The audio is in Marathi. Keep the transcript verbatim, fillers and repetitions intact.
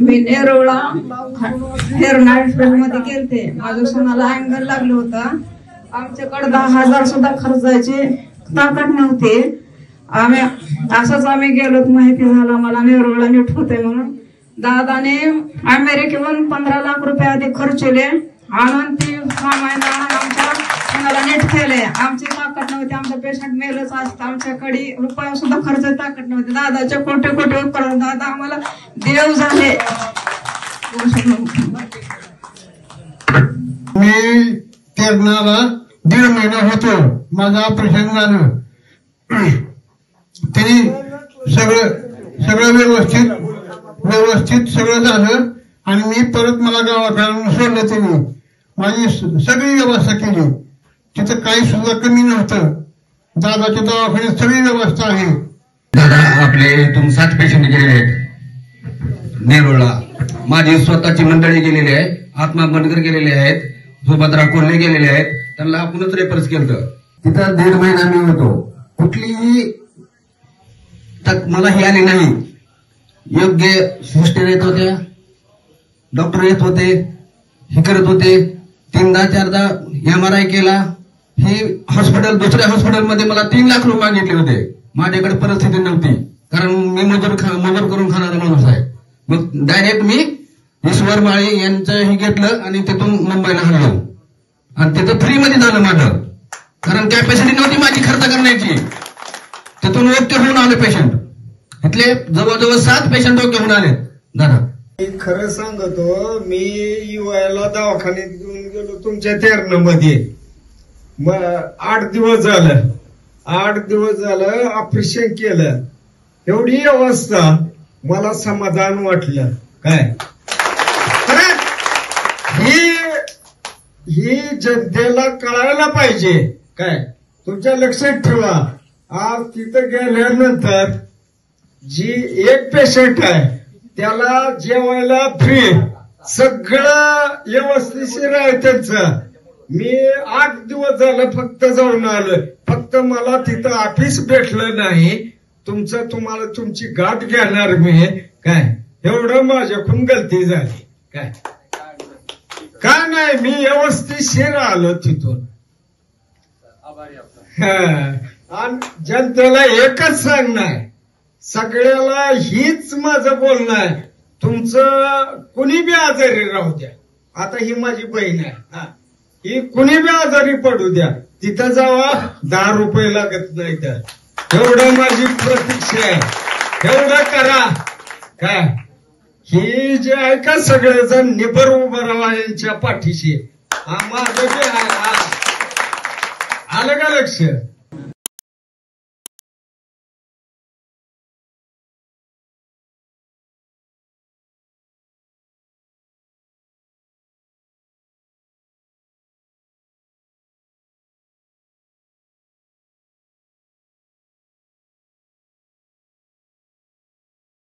मी नेरोळा हेरना एक्सप्रेस मध्ये गेलते. माझ्या सोनाला अँगल लागलं होतं. आमच्याकडे दहा हजार सुद्धा खर्चायची ताकद नव्हती. आम्ही असंच आम्ही गेलो, माहिती झालं मला नेरोळा नीट होते म्हणून. दादाने अमेरिकेहून पंधरा लाख रुपये आधी खर्चले आणून ती सामान आमच्या सोनाला नीट केले. आमची ताकद नव्हती, आमचं पेशंट मेलच असतं. आमच्याकडे रुपया सुद्धा खर्च ताकद नव्हती. दादाचे कोटे कोटे उपकार, दादा आम्हाला देव झाले. मी तेरणाला दीड महिना होतो, माझं ऑपरेशन झालं. तरी सगळं सगळं व्यवस्थित व्यवस्थित सगळं झालं आणि मी परत मला गावाकडून सोडलं. त्यांनी माझी सगळी व्यवस्था केली. तिथं काही सुद्धा कमी नव्हतं. दादाच्या दवाखान्यात सगळी व्यवस्था आहे. दादा आपले इथून सात पेशंट गेलेले आहेत नेरोळा. माझी स्वतःची मंडळी गेलेली आहे. आत्मा बनकर गेलेले आहेत, सुभद्रा कोल्हे गेलेले आहेत. त्यांना आपणच रेफरन्स केलं. तिथं दीड महिना मी होतो. कुठलीही तक मला हे आली नाही. योग्य सिस्टर येत होत्या, डॉक्टर येत होते, हे करत होते. तीनदा चारदा एम आर आय केला. ही हॉस्पिटल दुसऱ्या हॉस्पिटलमध्ये मला तीन लाख रुपये मागितले होते. माझ्याकडे परिस्थिती नव्हती, कारण मी मजूर खा मजूर करून खाणारा माणूस आहे. मग डायरेक्ट मी ईश्वर माळी यांचं हे घेतलं आणि तिथून मुंबईला हल्लो. आणि तिथं फ्री मध्ये झालं माझं, कारण कॅपॅसिटी नव्हती माझी खर्च करण्याची. तिथून ओके होऊन आले पेशंट. इथले जवळजवळ सात पेशंट ओके होऊन आले. दादा मी खरं सांगतो, मी युवाला दवाखान्यात घेऊन गेलो तुमच्या तेरणमध्ये. मग आठ दिवस झालं आठ दिवस झालं ऑपरेशन केलं. एवढी अवस्था मला समाधान वाटलं. काय ही ही जनतेला कळायला पाहिजे. काय तुमच्या लक्षात ठेवा, आज तिथं गेल्यानंतर जी एक पेशंट आहे त्याला जेवायला फ्री, सगळं व्यवस्थिशीर आहे त्यांचं. मी आठ दिवस झालं फक्त जाऊन आलोय. फक्त मला तिथं ऑफिस भेटलं नाही. तुमचं तुम्हाला तुमची गाठ घेणार मी. काय एवढं माझ्याकडून गलती झाली. काय का नाही, मी व्यवस्थितशीर आलो तिथून. आणि जनतेला एकच सांगणार, सगळ्याला हीच माझं बोलणं आहे. तुमचं कुणी बी आजारी राहू द्या. आता ही माझी बहीण आहे, हा, ही कुणी बी आजारी पडू द्या, तिथं जावा, दहा रुपये लागत नाही. तर एवढं माझी प्रतीक्षा आहे. एवढं करा. काय ही जे आहे का सगळेजण निबर उभं राहा यांच्या पाठीशी. हा माझं जे आहे, आलं का लक्ष?